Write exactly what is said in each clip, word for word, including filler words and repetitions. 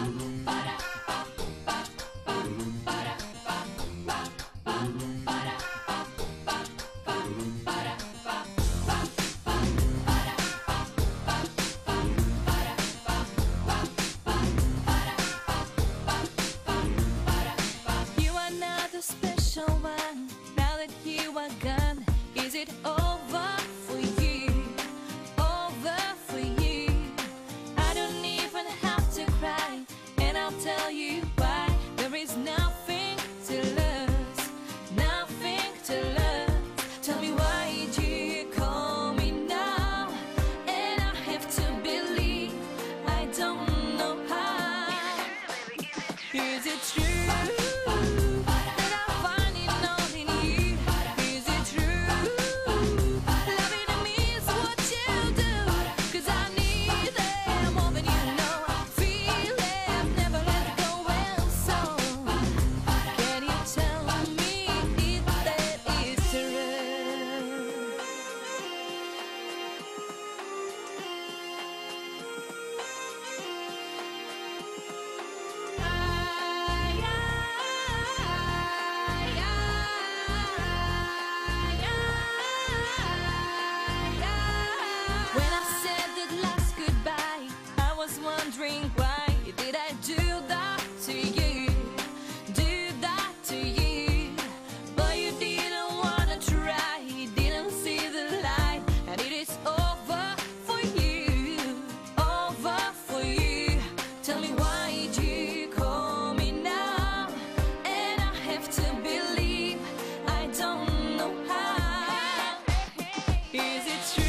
Special one, now that you are gone, is it over for you? Over for you. I don't even have to cry, and I'll tell you why. There is nothing to lose, nothing to lose. Tell me why did you call me now, and I have to believe I don't know how. Is it true? Wondering why did I do that to you, do that to you? But you didn't wanna try, you didn't see the light, and it is over for you, over for you. Tell me why did you call me now, and I have to believe I don't know how. Is it true?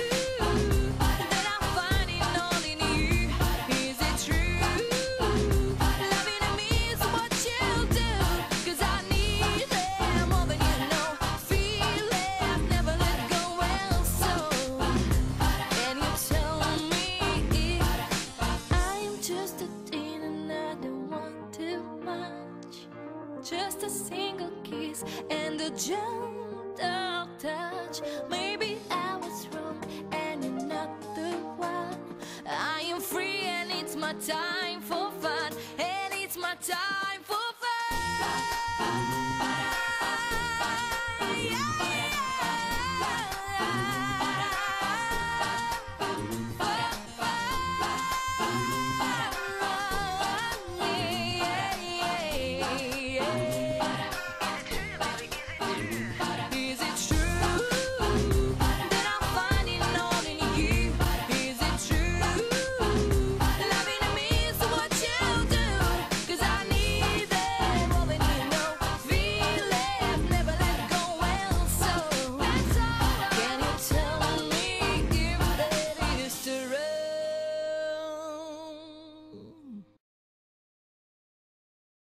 Just a single kiss and a gentle touch. Maybe I was wrong and you're not the one. I am free and it's my time for fun, and it's my time.